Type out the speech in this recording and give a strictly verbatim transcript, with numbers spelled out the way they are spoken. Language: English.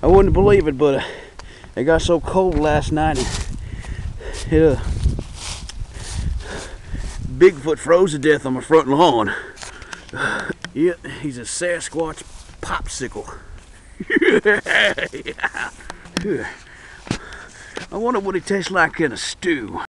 I wouldn't believe it, but uh, it got so cold last night. It, uh, Bigfoot froze to death on my front lawn. Yep, he's a Sasquatch popsicle. Yeah. I wonder what he tastes like in a stew.